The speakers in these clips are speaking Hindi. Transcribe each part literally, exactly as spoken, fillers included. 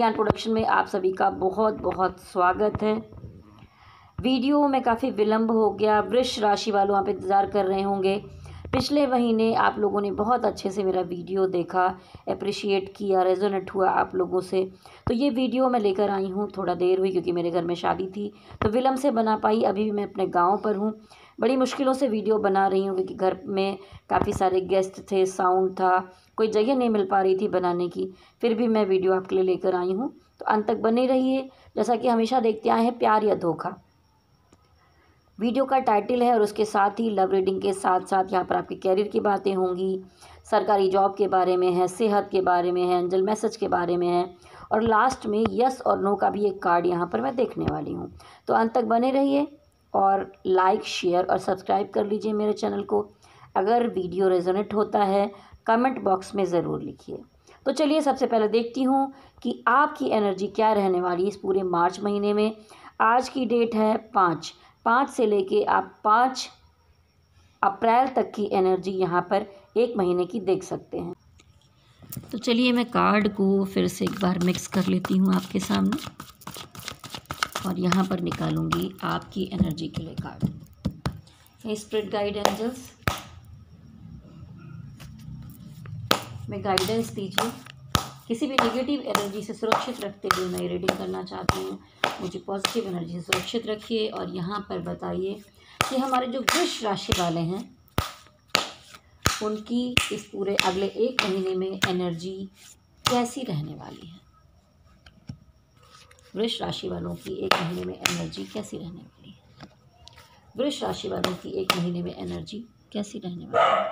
ज्ञान प्रोडक्शन में आप सभी का बहुत बहुत स्वागत है। वीडियो में काफ़ी विलंब हो गया। वृष राशि वालों आप इंतज़ार कर रहे होंगे। पिछले महीने आप लोगों ने बहुत अच्छे से मेरा वीडियो देखा, अप्रिशिएट किया, रेजोनेट हुआ आप लोगों से। तो ये वीडियो मैं लेकर आई हूँ। थोड़ा देर हुई क्योंकि मेरे घर में शादी थी तो विलंब से बना पाई। अभी भी मैं अपने गांव पर हूँ। बड़ी मुश्किलों से वीडियो बना रही हूँ क्योंकि घर में काफ़ी सारे गेस्ट थे, साउंड था, कोई जगह नहीं मिल पा रही थी बनाने की। फिर भी मैं वीडियो आपके लिए लेकर आई हूँ, तो अंत तक बने रहिए। जैसा कि हमेशा देखते आए हैं, प्यार या धोखा वीडियो का टाइटल है और उसके साथ ही लव रीडिंग के साथ साथ यहाँ पर आपके कैरियर की बातें होंगी, सरकारी जॉब के बारे में है, सेहत के बारे में है, एंजल मैसेज के बारे में है और लास्ट में यस और नो का भी एक कार्ड यहाँ पर मैं देखने वाली हूँ। तो अंत तक बने रहिए और लाइक, शेयर और सब्सक्राइब कर लीजिए मेरे चैनल को। अगर वीडियो रेजोनेट होता है कमेंट बॉक्स में ज़रूर लिखिए। तो चलिए सबसे पहले देखती हूँ कि आपकी एनर्जी क्या रहने वाली है इस पूरे मार्च महीने में। आज की डेट है पाँच पाँच से लेके आप पाँच अप्रैल तक की एनर्जी यहाँ पर एक महीने की देख सकते हैं। तो चलिए मैं कार्ड को फिर से एक बार मिक्स कर लेती हूँ आपके सामने और यहाँ पर निकालूंगी आपकी एनर्जी के लिए कार्ड। स्पिरिट गाइड एंजल्स में गाइडेंस दीजिए। किसी भी नेगेटिव एनर्जी से सुरक्षित रखते हुए मैं रीडिंग करना चाहती हूँ। मुझे पॉजिटिव एनर्जी से सुरक्षित रखिए और यहाँ पर बताइए कि हमारे जो वृष राशि वाले हैं उनकी इस पूरे अगले एक महीने में एनर्जी कैसी रहने वाली है। वृष राशि वालों की एक महीने में एनर्जी कैसी रहने वाली है। वृष राशि वालों की एक महीने में एनर्जी कैसी रहने वाली है।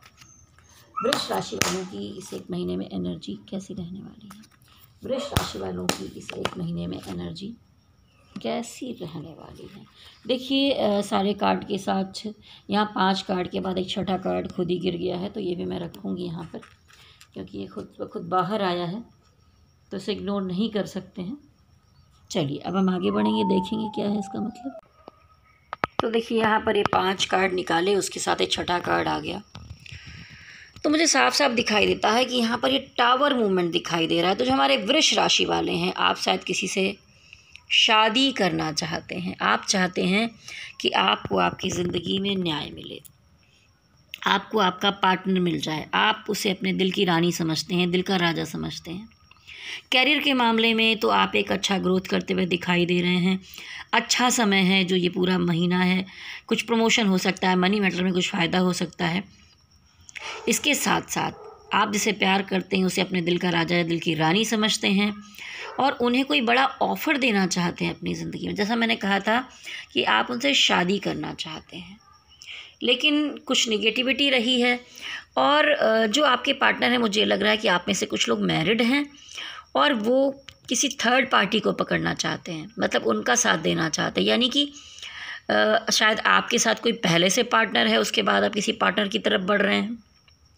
वृष राशि वालों की इस एक महीने में एनर्जी कैसी रहने वाली है। वृष राशि वालों की इस एक महीने में एनर्जी कैसी रहने वाली है। देखिए सारे कार्ड के साथ यहाँ पांच कार्ड के बाद एक छठा कार्ड खुद ही गिर गया है, तो ये भी मैं रखूँगी यहाँ पर क्योंकि ये खुद ब खुद बाहर आया है तो इसे इग्नोर नहीं कर सकते हैं। चलिए अब हम आगे बढ़ेंगे, देखेंगे क्या है इसका मतलब। तो देखिए यहाँ पर ये पांच कार्ड निकाले, उसके साथ एक छठा कार्ड आ गया। तो मुझे साफ साफ दिखाई देता है कि यहाँ पर ये टावर मूवमेंट दिखाई दे रहा है। तो जो हमारे वृष राशि वाले हैं, आप शायद किसी से शादी करना चाहते हैं। आप चाहते हैं कि आपको आपकी ज़िंदगी में न्याय मिले, आपको आपका पार्टनर मिल जाए, आप उसे अपने दिल की रानी समझते हैं, दिल का राजा समझते हैं। कैरियर के मामले में तो आप एक अच्छा ग्रोथ करते हुए दिखाई दे रहे हैं। अच्छा समय है जो ये पूरा महीना है। कुछ प्रमोशन हो सकता है, मनी मैटर में कुछ फ़ायदा हो सकता है। इसके साथ साथ आप जिसे प्यार करते हैं उसे अपने दिल का राजा या दिल की रानी समझते हैं और उन्हें कोई बड़ा ऑफ़र देना चाहते हैं अपनी ज़िंदगी में। जैसा मैंने कहा था कि आप उनसे शादी करना चाहते हैं, लेकिन कुछ नेगेटिविटी रही है और जो आपके पार्टनर हैं, मुझे लग रहा है कि आप में से कुछ लोग मैरिड हैं और वो किसी थर्ड पार्टी को पकड़ना चाहते हैं, मतलब उनका साथ देना चाहते हैं। यानी कि शायद आपके साथ कोई पहले से पार्टनर है, उसके बाद आप किसी पार्टनर की तरफ बढ़ रहे हैं।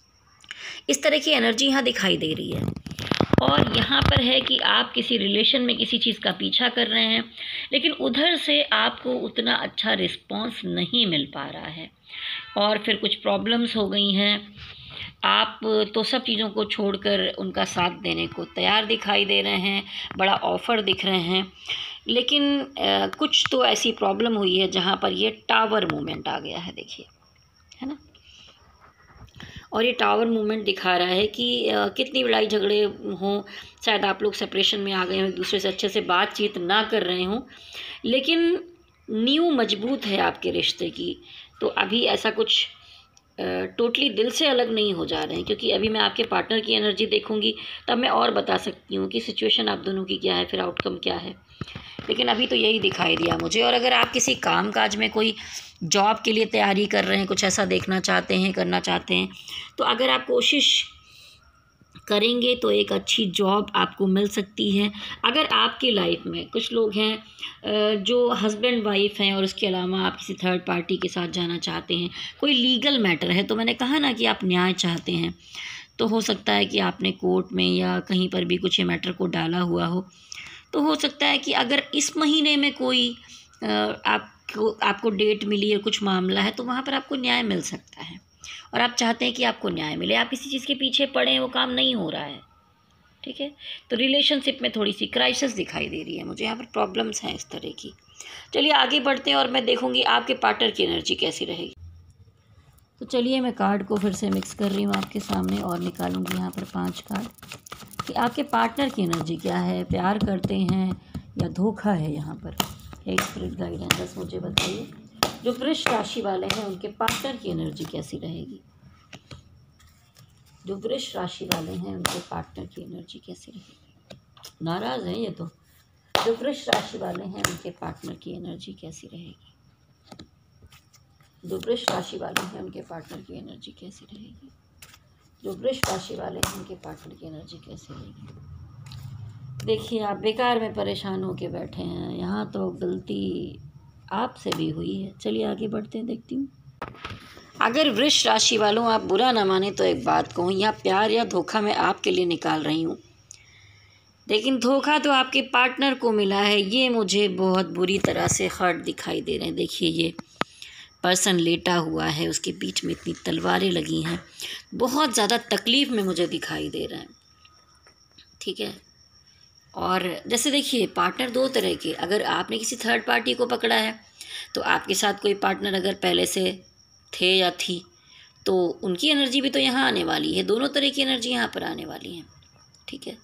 इस तरह की एनर्जी यहाँ दिखाई दे रही है और यहाँ पर है कि आप किसी रिलेशन में किसी चीज़ का पीछा कर रहे हैं, लेकिन उधर से आपको उतना अच्छा रिस्पॉन्स नहीं मिल पा रहा है और फिर कुछ प्रॉब्लम्स हो गई हैं। आप तो सब चीज़ों को छोड़कर उनका साथ देने को तैयार दिखाई दे रहे हैं, बड़ा ऑफ़र दिख रहे हैं, लेकिन आ, कुछ तो ऐसी प्रॉब्लम हुई है जहाँ पर ये टावर मूवमेंट आ गया है। देखिए, है ना। और ये टावर मूवमेंट दिखा रहा है कि आ, कितनी लड़ाई झगड़े हों, शायद आप लोग सेपरेशन में आ गए हों, एक दूसरे से अच्छे से बातचीत ना कर रहे हों, लेकिन नींव मजबूत है आपके रिश्ते की। तो अभी ऐसा कुछ टोटली दिल से अलग नहीं हो जा रहे हैं, क्योंकि अभी मैं आपके पार्टनर की एनर्जी देखूंगी तब मैं और बता सकती हूँ कि सिचुएशन आप दोनों की क्या है, फिर आउटकम क्या है। लेकिन अभी तो यही दिखाई दिया मुझे। और अगर आप किसी काम काज में कोई जॉब के लिए तैयारी कर रहे हैं, कुछ ऐसा देखना चाहते हैं, करना चाहते हैं, तो अगर आप कोशिश करेंगे तो एक अच्छी जॉब आपको मिल सकती है। अगर आपकी लाइफ में कुछ लोग हैं जो हस्बैंड वाइफ हैं और उसके अलावा आप किसी थर्ड पार्टी के साथ जाना चाहते हैं, कोई लीगल मैटर है, तो मैंने कहा ना कि आप न्याय चाहते हैं, तो हो सकता है कि आपने कोर्ट में या कहीं पर भी कुछ ये मैटर को डाला हुआ हो। तो हो सकता है कि अगर इस महीने में कोई आपको आपको डेट मिली है, कुछ मामला है, तो वहाँ पर आपको न्याय मिल सकता है और आप चाहते हैं कि आपको न्याय मिले। आप किसी चीज़ के पीछे पड़े हैं, वो काम नहीं हो रहा है, ठीक है। तो रिलेशनशिप में थोड़ी सी क्राइसिस दिखाई दे रही है मुझे, यहाँ पर प्रॉब्लम्स हैं इस तरह की। चलिए आगे बढ़ते हैं और मैं देखूँगी आपके पार्टनर की एनर्जी कैसी रहेगी। तो चलिए मैं कार्ड को फिर से मिक्स कर रही हूँ आपके सामने और निकालूंगी यहाँ पर पांच कार्ड कि आपके पार्टनर की एनर्जी क्या है, प्यार करते हैं या धोखा है। यहाँ पर एक स्पिरिट गाइडेंस बस मुझे बताइए, जो वृष राशि वाले हैं उनके पार्टनर की एनर्जी कैसी रहेगी। जो वृष राशि वाले हैं उनके पार्टनर की एनर्जी कैसी रहेगी। नाराज़ हैं ये तो। जो वृष राशि वाले हैं उनके पार्टनर की एनर्जी कैसी रहेगी। जो वृष राशि वाले हैं उनके पार्टनर की एनर्जी कैसी रहेगी। जो वृष राशि वाले हैं उनके पार्टनर की एनर्जी कैसी रहेगी। देखिए आप बेकार में परेशान होके बैठे हैं, यहाँ तो गलती आपसे भी हुई है। चलिए आगे बढ़ते हैं, देखती हूँ। अगर वृष राशि वालों आप बुरा ना माने तो एक बात कहूँ, यहाँ प्यार या धोखा मैं आपके लिए निकाल रही हूँ, लेकिन धोखा तो आपके पार्टनर को मिला है। ये मुझे बहुत बुरी तरह से हर्ट दिखाई दे रहे हैं। देखिए ये पर्सन लेटा हुआ है, उसके बीच में इतनी तलवारें लगी हैं, बहुत ज़्यादा तकलीफ़ में मुझे दिखाई दे रहा है। ठीक है। और जैसे देखिए पार्टनर दो तरह के, अगर आपने किसी थर्ड पार्टी को पकड़ा है तो आपके साथ कोई पार्टनर अगर पहले से थे या थी तो उनकी एनर्जी भी तो यहाँ आने वाली है। दोनों तरह की एनर्जी यहाँ पर आने वाली है। ठीक है।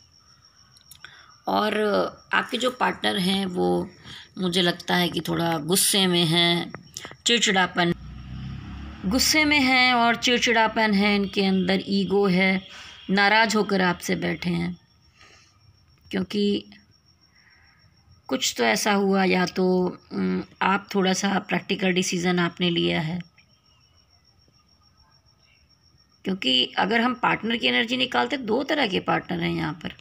और आपके जो पार्टनर हैं वो मुझे लगता है कि थोड़ा गुस्से में हैं, चिड़चिड़ापन गुस्से में हैं और चिड़चिड़ापन है इनके अंदर, ईगो है, नाराज़ होकर आपसे बैठे हैं क्योंकि कुछ तो ऐसा हुआ, या तो आप थोड़ा सा प्रैक्टिकल डिसीज़न आपने लिया है। क्योंकि अगर हम पार्टनर की एनर्जी निकालते, दो तरह के पार्टनर हैं यहाँ पर।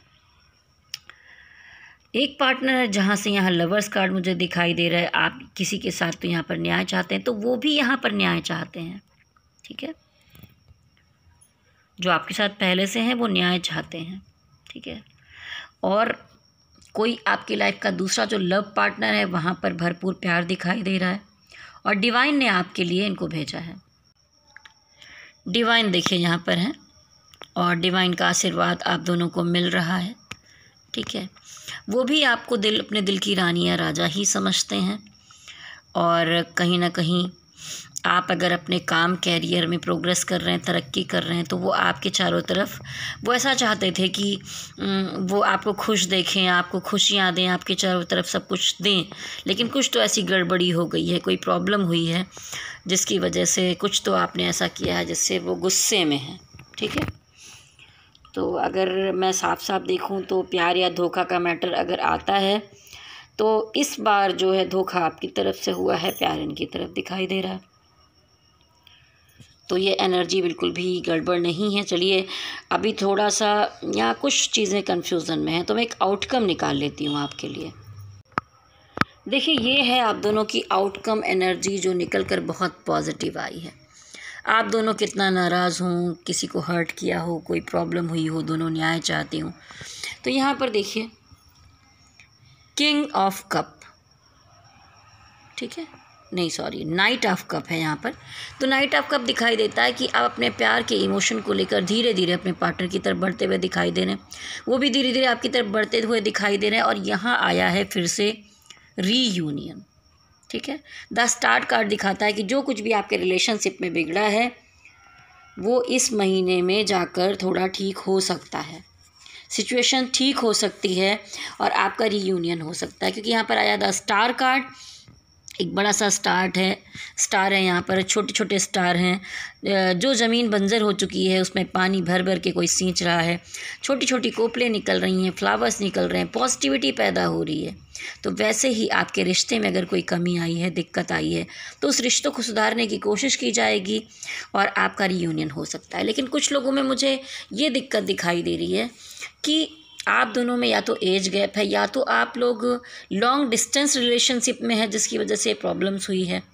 एक पार्टनर है जहाँ से यहाँ लवर्स कार्ड मुझे दिखाई दे रहा है, आप किसी के साथ तो यहाँ पर न्याय चाहते हैं, तो वो भी यहाँ पर न्याय चाहते हैं। ठीक है। जो आपके साथ पहले से हैं वो न्याय चाहते हैं। ठीक है। और कोई आपकी लाइफ का दूसरा जो लव पार्टनर है वहाँ पर भरपूर प्यार दिखाई दे रहा है और डिवाइन ने आपके लिए इनको भेजा है। डिवाइन देखिए यहाँ पर है और डिवाइन का आशीर्वाद आप दोनों को मिल रहा है। ठीक है। वो भी आपको दिल अपने दिल की रानी या राजा ही समझते हैं और कहीं ना कहीं आप अगर अपने काम कैरियर में प्रोग्रेस कर रहे हैं, तरक्की कर रहे हैं, तो वो आपके चारों तरफ वो ऐसा चाहते थे कि वो आपको खुश देखें, आपको खुशियाँ दें, आपके चारों तरफ सब कुछ दें, लेकिन कुछ तो ऐसी गड़बड़ी हो गई है, कोई प्रॉब्लम हुई है जिसकी वजह से कुछ तो आपने ऐसा किया है जिससे वो गुस्से में है। ठीक है। तो अगर मैं साफ साफ देखूं तो प्यार या धोखा का मैटर अगर आता है तो इस बार जो है धोखा आपकी तरफ से हुआ है, प्यार इनकी तरफ दिखाई दे रहा है। तो ये एनर्जी बिल्कुल भी गड़बड़ नहीं है। चलिए अभी थोड़ा सा यहाँ कुछ चीज़ें कन्फ्यूज़न में हैं, तो मैं एक आउटकम निकाल लेती हूँ आपके लिए। देखिए ये है आप दोनों की आउटकम एनर्जी जो निकल कर बहुत पॉजिटिव आई है। आप दोनों कितना नाराज़ हों, किसी को हर्ट किया हो, कोई प्रॉब्लम हुई हो, दोनों न्याय चाहते हों, तो यहाँ पर देखिए किंग ऑफ कप, ठीक है, नहीं सॉरी नाइट ऑफ कप है यहाँ पर। तो नाइट ऑफ कप दिखाई देता है कि आप अपने प्यार के इमोशन को लेकर धीरे धीरे अपने पार्टनर की तरफ बढ़ते हुए दिखाई दे रहे हैं, वो भी धीरे धीरे आपकी तरफ बढ़ते हुए दिखाई दे रहे हैं। और यहाँ आया है फिर से रीयूनियन। ठीक है। द स्टार्ट कार्ड दिखाता है कि जो कुछ भी आपके रिलेशनशिप में बिगड़ा है वो इस महीने में जाकर थोड़ा ठीक हो सकता है, सिचुएशन ठीक हो सकती है और आपका रीयूनियन हो सकता है। क्योंकि यहाँ पर आया द स्टार कार्ड, एक बड़ा सा स्टार्ट है स्टार है यहाँ पर, छोटे छोटे स्टार हैं। जो ज़मीन बंजर हो चुकी है उसमें पानी भर भर के कोई सींच रहा है, छोटी छोटी कोपलें निकल रही हैं, फ्लावर्स निकल रहे हैं, पॉजिटिविटी पैदा हो रही है। तो वैसे ही आपके रिश्ते में अगर कोई कमी आई है, दिक्कत आई है, तो उस रिश्तों को सुधारने की कोशिश की जाएगी और आपका रीयूनियन हो सकता है। लेकिन कुछ लोगों में मुझे ये दिक्कत दिखाई दे रही है कि आप दोनों में या तो एज गैप है या तो आप लोग लॉन्ग डिस्टेंस रिलेशनशिप में है जिसकी वजह से प्रॉब्लम्स हुई है,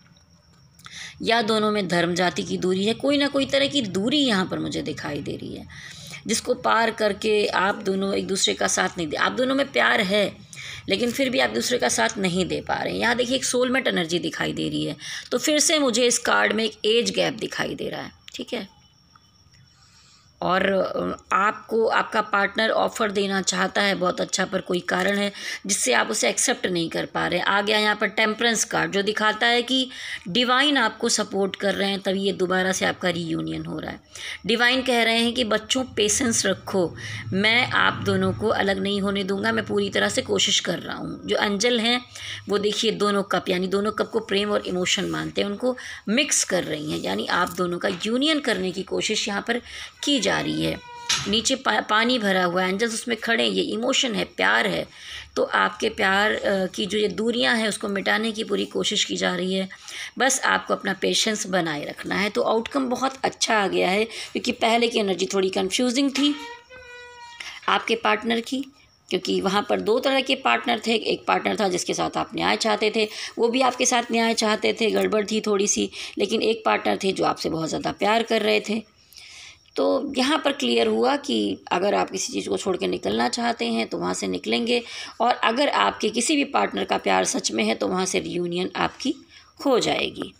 या दोनों में धर्म जाति की दूरी है। कोई ना कोई तरह की दूरी यहाँ पर मुझे दिखाई दे रही है जिसको पार करके आप दोनों एक दूसरे का साथ नहीं दे। आप दोनों में प्यार है लेकिन फिर भी आप दूसरे का साथ नहीं दे पा रहे हैं। यहाँ देखिए एक सोलमेट एनर्जी दिखाई दे रही है। तो फिर से मुझे इस कार्ड में एक एज गैप दिखाई दे रहा है। ठीक है। और आपको आपका पार्टनर ऑफ़र देना चाहता है बहुत अच्छा, पर कोई कारण है जिससे आप उसे एक्सेप्ट नहीं कर पा रहे हैं। आ गया यहाँ पर टेम्परेंस कार्ड, जो दिखाता है कि डिवाइन आपको सपोर्ट कर रहे हैं, तभी ये दोबारा से आपका रीयूनियन हो रहा है। डिवाइन कह रहे हैं कि बच्चों पेशेंस रखो, मैं आप दोनों को अलग नहीं होने दूंगा, मैं पूरी तरह से कोशिश कर रहा हूँ। जो एंजल हैं वो देखिए दोनों कप, यानी दोनों कप को प्रेम और इमोशन मानते हैं, उनको मिक्स कर रही हैं, यानी आप दोनों का यूनियन करने की कोशिश यहाँ पर की जा रही है। नीचे पा, पानी भरा हुआ है, एंजल्स उसमें खड़े हैं, ये इमोशन है, प्यार है। तो आपके प्यार की जो ये दूरियां हैं उसको मिटाने की पूरी कोशिश की जा रही है। बस आपको अपना पेशेंस बनाए रखना है। तो आउटकम बहुत अच्छा आ गया है, क्योंकि पहले की एनर्जी थोड़ी कंफ्यूजिंग थी आपके पार्टनर की, क्योंकि वहाँ पर दो तरह के पार्टनर थे। एक पार्टनर था जिसके साथ आप न्याय चाहते थे, वो भी आपके साथ न्याय चाहते थे, गड़बड़ थी थोड़ी सी। लेकिन एक पार्टनर थे जो आपसे बहुत ज़्यादा प्यार कर रहे थे। तो यहाँ पर क्लियर हुआ कि अगर आप किसी चीज़ को छोड़ के निकलना चाहते हैं तो वहाँ से निकलेंगे, और अगर आपके किसी भी पार्टनर का प्यार सच में है तो वहाँ से रियूनियन आपकी हो जाएगी।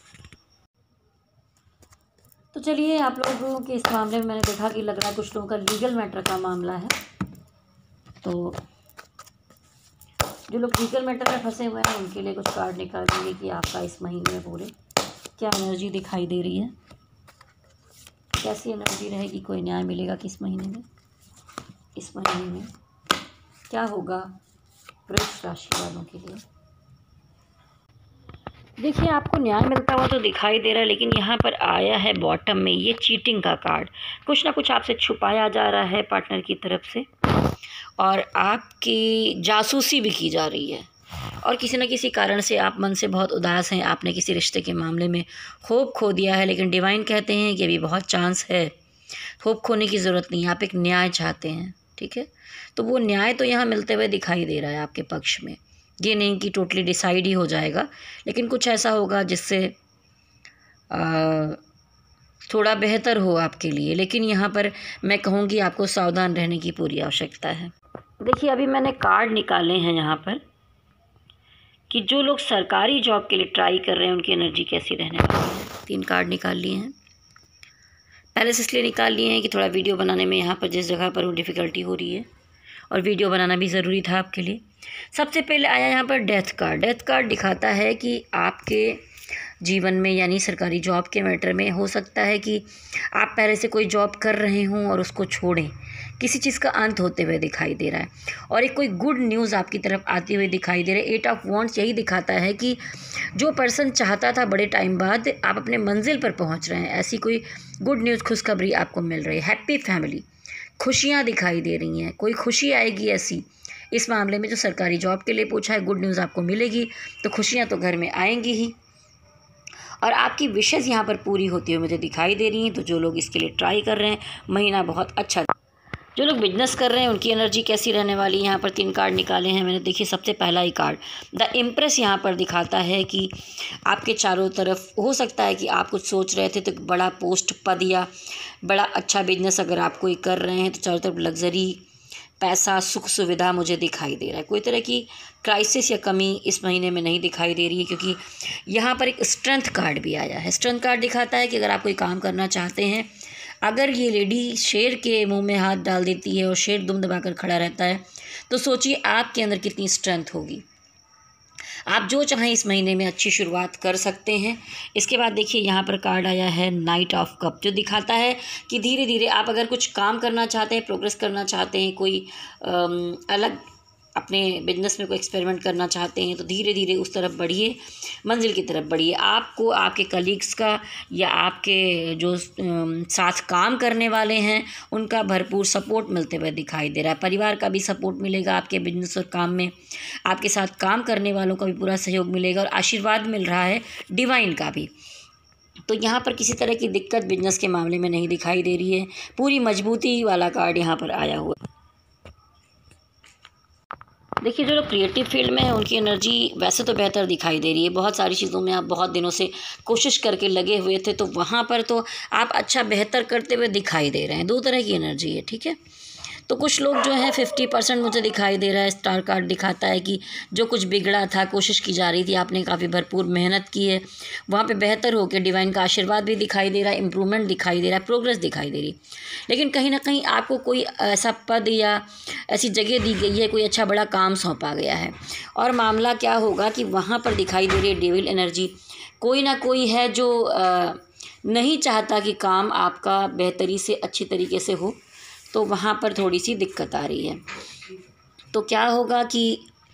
तो चलिए, आप लोगों के इस मामले में मैंने देखा कि लग रहा है कुछ लोगों का लीगल मैटर का मामला है। तो जो लोग लीगल मैटर में फंसे हुए हैं उनके लिए कुछ कार्ड निकाल देंगे कि आपका इस महीने में पूरे क्या एनर्जी दिखाई दे रही है, कैसी एनर्जी रहेगी, कोई न्याय मिलेगा किस महीने में, इस महीने में क्या होगा वृष राशि वालों के लिए। देखिए, आपको न्याय मिलता हुआ तो दिखाई दे रहा है, लेकिन यहाँ पर आया है बॉटम में ये चीटिंग का कार्ड। कुछ ना कुछ आपसे छुपाया जा रहा है पार्टनर की तरफ से, और आपकी जासूसी भी की जा रही है, और किसी न किसी कारण से आप मन से बहुत उदास हैं। आपने किसी रिश्ते के मामले में होप खो दिया है, लेकिन डिवाइन कहते हैं कि अभी बहुत चांस है, होप खोने की ज़रूरत नहीं है। आप एक न्याय चाहते हैं, ठीक है। तो वो न्याय तो यहाँ मिलते हुए दिखाई दे रहा है आपके पक्ष में। ये नहीं कि टोटली डिसाइड ही हो जाएगा, लेकिन कुछ ऐसा होगा जिससे थोड़ा बेहतर हो आपके लिए। लेकिन यहाँ पर मैं कहूँगी आपको सावधान रहने की पूरी आवश्यकता है। देखिए, अभी मैंने कार्ड निकाले हैं यहाँ पर कि जो लोग सरकारी जॉब के लिए ट्राई कर रहे हैं उनकी एनर्जी कैसी रहने वाली है। तीन कार्ड निकाल लिए हैं, पहले से इसलिए निकाल लिए हैं कि थोड़ा वीडियो बनाने में यहाँ पर जिस जगह पर वो डिफ़िकल्टी हो रही है, और वीडियो बनाना भी ज़रूरी था आपके लिए। सबसे पहले आया यहाँ पर डेथ कार्ड। डेथ कार्ड दिखाता है कि आपके जीवन में, यानी सरकारी जॉब के मैटर में, हो सकता है कि आप पहले से कोई जॉब कर रहे हों और उसको छोड़ें, किसी चीज़ का अंत होते हुए दिखाई दे रहा है, और एक कोई गुड न्यूज़ आपकी तरफ आती हुई दिखाई दे रही है। एट ऑफ वॉन्ड्स यही दिखाता है कि जो पर्सन चाहता था बड़े टाइम बाद, आप अपने मंजिल पर पहुंच रहे हैं। ऐसी कोई गुड न्यूज़, खुशखबरी आपको मिल रही है। हैप्पी फैमिली, खुशियाँ दिखाई दे रही हैं, कोई खुशी आएगी ऐसी। इस मामले में जो सरकारी जॉब के लिए पूछा है, गुड न्यूज़ आपको मिलेगी, तो खुशियाँ तो घर में आएंगी ही, और आपकी विशेज़ यहाँ पर पूरी होती हुई मुझे दिखाई दे रही हैं। तो जो लोग इसके लिए ट्राई कर रहे हैं, महीना बहुत अच्छा। जो लोग बिजनेस कर रहे हैं उनकी एनर्जी कैसी रहने वाली है। यहाँ पर तीन कार्ड निकाले हैं मैंने। देखिए, सबसे पहला ही कार्ड द इम्प्रेस यहाँ पर दिखाता है कि आपके चारों तरफ हो सकता है कि आप कुछ सोच रहे थे, तो बड़ा पोस्ट, पद या बड़ा अच्छा बिजनेस अगर आप कोई कर रहे हैं तो चारों तरफ लग्जरी, पैसा, सुख सुविधा मुझे दिखाई दे रहा है। कोई तरह की क्राइसिस या कमी इस महीने में नहीं दिखाई दे रही है, क्योंकि यहाँ पर एक स्ट्रेंथ कार्ड भी आया है। स्ट्रेंथ कार्ड दिखाता है कि अगर आप कोई काम करना चाहते हैं, अगर ये लेडी शेर के मुंह में हाथ डाल देती है और शेर दुम दबाकर खड़ा रहता है, तो सोचिए आपके अंदर कितनी स्ट्रेंथ होगी। आप जो चाहें इस महीने में अच्छी शुरुआत कर सकते हैं। इसके बाद देखिए, यहाँ पर कार्ड आया है नाइट ऑफ कप, जो दिखाता है कि धीरे धीरे आप अगर कुछ काम करना चाहते हैं, प्रोग्रेस करना चाहते हैं, कोई अलग अपने बिजनेस में कोई एक्सपेरिमेंट करना चाहते हैं, तो धीरे धीरे उस तरफ बढ़िए, मंजिल की तरफ बढ़िए। आपको आपके कलीग्स का या आपके जो साथ काम करने वाले हैं उनका भरपूर सपोर्ट मिलते हुए दिखाई दे रहा है। परिवार का भी सपोर्ट मिलेगा आपके बिजनेस और काम में, आपके साथ काम करने वालों का भी पूरा सहयोग मिलेगा, और आशीर्वाद मिल रहा है डिवाइन का भी। तो यहाँ पर किसी तरह की दिक्कत बिजनेस के मामले में नहीं दिखाई दे रही है। पूरी मजबूती वाला कार्ड यहाँ पर आया हुआ। देखिए, जो लोग क्रिएटिव फील्ड में हैं उनकी एनर्जी वैसे तो बेहतर दिखाई दे रही है। बहुत सारी चीज़ों में आप बहुत दिनों से कोशिश करके लगे हुए थे, तो वहाँ पर तो आप अच्छा बेहतर करते हुए दिखाई दे रहे हैं। दो तरह की एनर्जी है, ठीक है। तो कुछ लोग जो है फिफ्टी परसेंट मुझे दिखाई दे रहा है, स्टार कार्ड दिखाता है कि जो कुछ बिगड़ा था, कोशिश की जा रही थी, आपने काफ़ी भरपूर मेहनत की है, वहाँ पे बेहतर हो के डिवाइन का आशीर्वाद भी दिखाई दे रहा है, इम्प्रूवमेंट दिखाई दे रहा है, प्रोग्रेस दिखाई दे रही। लेकिन कहीं ना कहीं आपको कोई ऐसा पद या ऐसी जगह दी गई है, कोई अच्छा बड़ा काम सौंपा गया है, और मामला क्या होगा कि वहाँ पर दिखाई दे रही है डेविल एनर्जी। कोई ना कोई है जो आ, नहीं चाहता कि काम आपका बेहतरी से अच्छी तरीके से हो, तो वहाँ पर थोड़ी सी दिक्कत आ रही है। तो क्या होगा कि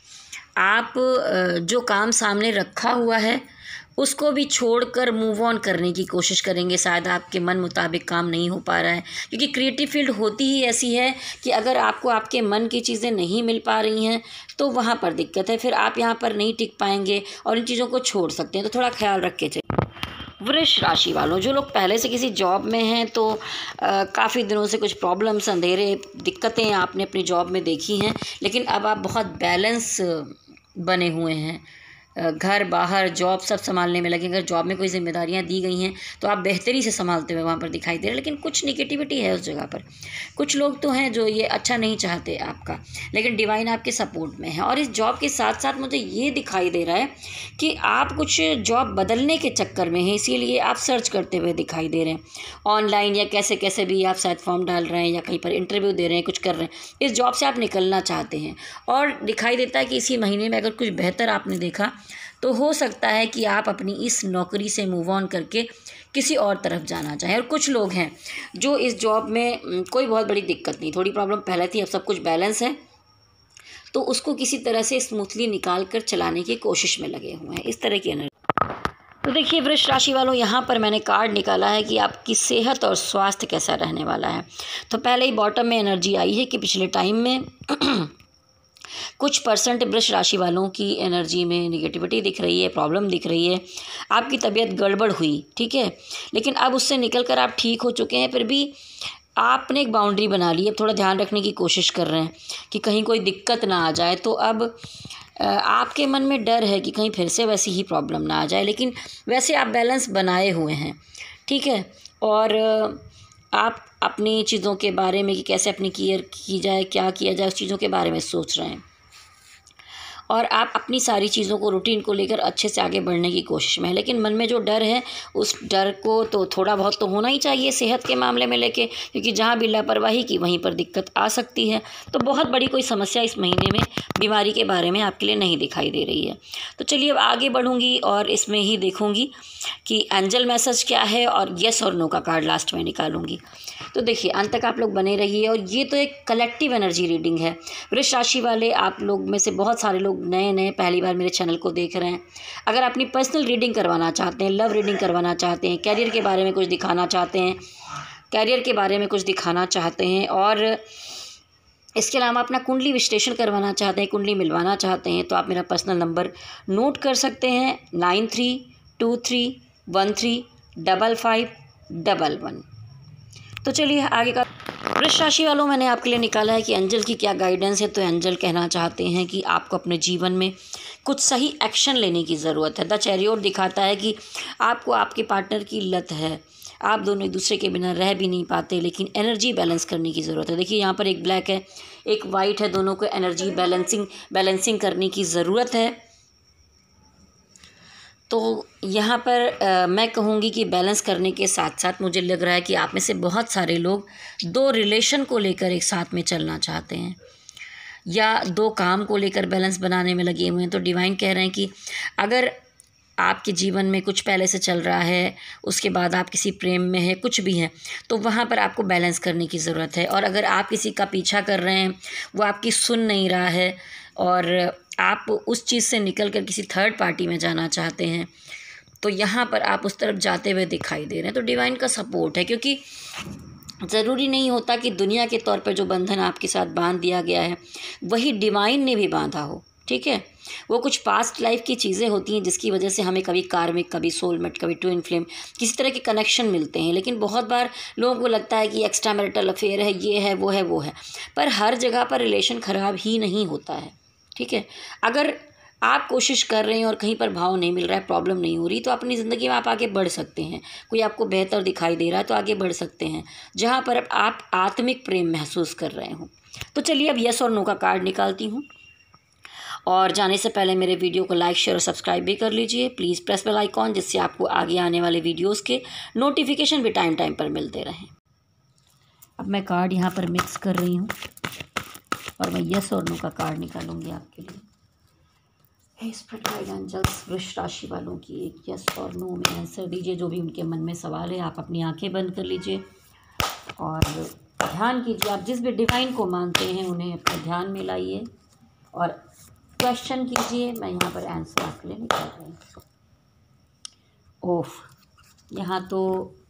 आप जो काम सामने रखा हुआ है उसको भी छोड़कर मूव ऑन करने की कोशिश करेंगे। शायद आपके मन मुताबिक काम नहीं हो पा रहा है, क्योंकि क्रिएटिव फील्ड होती ही ऐसी है कि अगर आपको आपके मन की चीज़ें नहीं मिल पा रही हैं तो वहाँ पर दिक्कत है, फिर आप यहाँ पर नहीं टिक पाएंगे और इन चीज़ों को छोड़ सकते हैं। तो थोड़ा ख्याल रख के चलिए। वृष राशि वालों, जो लोग पहले से किसी जॉब में हैं तो काफ़ी दिनों से कुछ प्रॉब्लम्स, अंधेरे, दिक्कतें आपने अपनी जॉब में देखी हैं, लेकिन अब आप बहुत बैलेंस बने हुए हैं। घर बाहर जॉब सब संभालने में लगे। अगर जॉब में कोई जिम्मेदारियां दी गई हैं तो आप बेहतरी से संभालते हुए वहाँ पर दिखाई दे रहे हैं, लेकिन कुछ निगेटिविटी है उस जगह पर। कुछ लोग तो हैं जो ये अच्छा नहीं चाहते आपका, लेकिन डिवाइन आपके सपोर्ट में है। और इस जॉब के साथ साथ मुझे ये दिखाई दे रहा है कि आप कुछ जॉब बदलने के चक्कर में हैं, इसीलिए आप सर्च करते हुए दिखाई दे रहे हैं ऑनलाइन, या कैसे कैसे भी आप शायद फॉर्म डाल रहे हैं या कहीं पर इंटरव्यू दे रहे हैं, कुछ कर रहे हैं। इस जॉब से आप निकलना चाहते हैं और दिखाई देता है कि इसी महीने में अगर कुछ बेहतर आपने देखा तो हो सकता है कि आप अपनी इस नौकरी से मूव ऑन करके किसी और तरफ जाना चाहें। और कुछ लोग हैं जो इस जॉब में कोई बहुत बड़ी दिक्कत नहीं, थोड़ी प्रॉब्लम पहले थी, अब सब कुछ बैलेंस है, तो उसको किसी तरह से स्मूथली निकाल कर चलाने की कोशिश में लगे हुए हैं। इस तरह की एनर्जी। तो देखिए वृष राशि वालों, यहाँ पर मैंने कार्ड निकाला है कि आपकी सेहत और स्वास्थ्य कैसा रहने वाला है। तो पहले ही बॉटम में एनर्जी आई है कि पिछले टाइम में कुछ परसेंट वृष राशि वालों की एनर्जी में निगेटिविटी दिख रही है, प्रॉब्लम दिख रही है, आपकी तबीयत गड़बड़ हुई, ठीक है, लेकिन अब उससे निकल कर आप ठीक हो चुके हैं। फिर भी आपने एक बाउंड्री बना ली, अब थोड़ा ध्यान रखने की कोशिश कर रहे हैं कि कहीं कोई दिक्कत ना आ जाए। तो अब आपके मन में डर है कि कहीं फिर से वैसी ही प्रॉब्लम ना आ जाए, लेकिन वैसे आप बैलेंस बनाए हुए हैं, ठीक है। और आप अपनी चीज़ों के बारे में कि कैसे अपनी केयर की जाए, क्या किया जाए, उस चीज़ों के बारे में सोच रहे हैं। और आप अपनी सारी चीज़ों को, रूटीन को लेकर अच्छे से आगे बढ़ने की कोशिश में है, लेकिन मन में जो डर है उस डर को तो थोड़ा बहुत तो होना ही चाहिए सेहत के मामले में लेके, क्योंकि जहाँ भी लापरवाही की वहीं पर दिक्कत आ सकती है। तो बहुत बड़ी कोई समस्या इस महीने में बीमारी के बारे में आपके लिए नहीं दिखाई दे रही है। तो चलिए अब आगे बढ़ूँगी और इसमें ही देखूँगी कि एंजल मैसेज क्या है, और येस और नो का कार्ड लास्ट में निकालूंगी। तो देखिए अंत तक आप लोग बने रहिए। और ये तो एक कलेक्टिव एनर्जी रीडिंग है। वृष राशि वाले आप लोग में से बहुत सारे लोग नए नए पहली बार मेरे चैनल को देख रहे हैं। अगर अपनी पर्सनल रीडिंग करवाना चाहते हैं, लव रीडिंग करवाना चाहते हैं, कैरियर के बारे में कुछ दिखाना चाहते हैं कैरियर के बारे में कुछ दिखाना चाहते हैं और इसके अलावा अपना कुंडली विश्लेषण करवाना चाहते हैं, कुंडली मिलवाना चाहते हैं, तो आप मेरा पर्सनल नंबर नोट कर सकते हैं, nine three two three one three double five double one. तो चलिए आगे का। वृष राशि वालों, मैंने आपके लिए निकाला है कि एंजल की क्या गाइडेंस है। तो एंजल कहना चाहते हैं कि आपको अपने जीवन में कुछ सही एक्शन लेने की ज़रूरत है। द चैरियट दिखाता है कि आपको आपके पार्टनर की लत है, आप दोनों एक दूसरे के बिना रह भी नहीं पाते, लेकिन एनर्जी बैलेंस करने की ज़रूरत है। देखिए यहाँ पर एक ब्लैक है, एक वाइट है, दोनों को एनर्जी बैलेंसिंग बैलेंसिंग करने की ज़रूरत है। तो यहाँ पर आ, मैं कहूँगी कि बैलेंस करने के साथ साथ मुझे लग रहा है कि आप में से बहुत सारे लोग दो रिलेशन को लेकर एक साथ में चलना चाहते हैं या दो काम को लेकर बैलेंस बनाने में लगे हुए हैं। तो डिवाइन कह रहे हैं कि अगर आपके जीवन में कुछ पहले से चल रहा है, उसके बाद आप किसी प्रेम में है, कुछ भी है, तो वहाँ पर आपको बैलेंस करने की ज़रूरत है। और अगर आप किसी का पीछा कर रहे हैं, वो आपकी सुन नहीं रहा है और आप उस चीज़ से निकल कर किसी थर्ड पार्टी में जाना चाहते हैं, तो यहाँ पर आप उस तरफ जाते हुए दिखाई दे रहे हैं। तो डिवाइन का सपोर्ट है, क्योंकि ज़रूरी नहीं होता कि दुनिया के तौर पर जो बंधन आपके साथ बांध दिया गया है वही डिवाइन ने भी बांधा हो, ठीक है। वो कुछ पास्ट लाइफ की चीज़ें होती हैं जिसकी वजह से हमें कभी कार्मिक, कभी सोलमेट, कभी ट्विन फ्लेम, किसी तरह के कनेक्शन मिलते हैं। लेकिन बहुत बार लोगों को लगता है कि एक्स्ट्रा मैरिटल अफेयर है, ये है, वो है, वो है, पर हर जगह पर रिलेशन ख़राब ही नहीं होता है, ठीक है। अगर आप कोशिश कर रहे हैं और कहीं पर भाव नहीं मिल रहा है, प्रॉब्लम नहीं हो रही, तो अपनी ज़िंदगी में आप आगे बढ़ सकते हैं। कोई आपको बेहतर दिखाई दे रहा है तो आगे बढ़ सकते हैं, जहाँ पर अब आप आत्मिक प्रेम महसूस कर रहे हो। तो चलिए अब यस और नो का कार्ड निकालती हूँ। और जाने से पहले मेरे वीडियो को लाइक शेयर और सब्सक्राइब भी कर लीजिए। प्लीज़ प्रेस बेल आइकॉन, जिससे आपको आगे आने वाले वीडियोस के नोटिफिकेशन भी टाइम टाइम पर मिलते रहें। अब मैं कार्ड यहाँ पर मिक्स कर रही हूँ और मैं यस और नो का कार्ड निकालूंगी आपके लिए। हे स्पिरिट गाइड एंजल्स, वृष राशि वालों की एक यस और नो में आंसर दीजिए। जो भी उनके मन में सवाल है, आप अपनी आंखें बंद कर लीजिए और ध्यान कीजिए। आप जिस भी डिवाइन को मानते हैं उन्हें अपने ध्यान में लाइए और क्वेश्चन कीजिए। मैं यहाँ पर आंसर आपके लिए निकाल रही हूँ। ओफ, यहाँ तो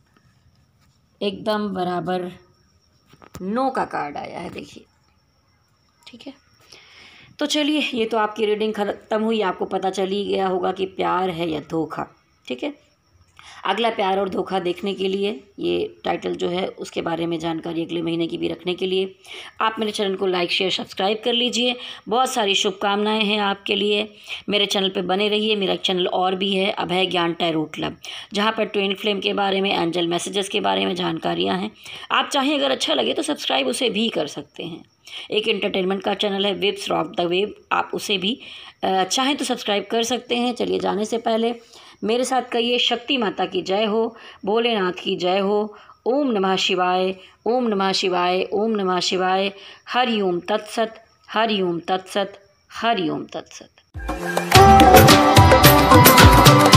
एकदम बराबर नो का कार्ड आया है, देखिए। ठीक है, तो चलिए, ये तो आपकी रीडिंग ख़त्म हुई। आपको पता चल ही गया होगा कि प्यार है या धोखा। ठीक है, अगला प्यार और धोखा देखने के लिए, ये टाइटल जो है उसके बारे में जानकारी अगले महीने की भी रखने के लिए आप मेरे चैनल को लाइक शेयर सब्सक्राइब कर लीजिए। बहुत सारी शुभकामनाएं हैं आपके लिए। मेरे चैनल पे बने रहिए। मेरा चैनल और भी है, अभय ज्ञान टैरो क्लब, जहाँ पर ट्विन फ्लेम के बारे में, एंजल मैसेजेस के बारे में जानकारियाँ हैं। आप चाहें अगर अच्छा लगे तो सब्सक्राइब उसे भी कर सकते हैं। एक एंटरटेनमेंट का चैनल है वेब्स रॉक द वेब, आप उसे भी चाहें तो सब्सक्राइब कर सकते हैं। चलिए, जाने से पहले मेरे साथ कहिए, शक्ति माता की जय हो, भोलेनाथ की जय हो। ओम नमः शिवाय, ओम नमः शिवाय, ओम नमः शिवाय। हरि ओम तत्सत, हरि ओम तत्सत, हरि ओम तत्सत।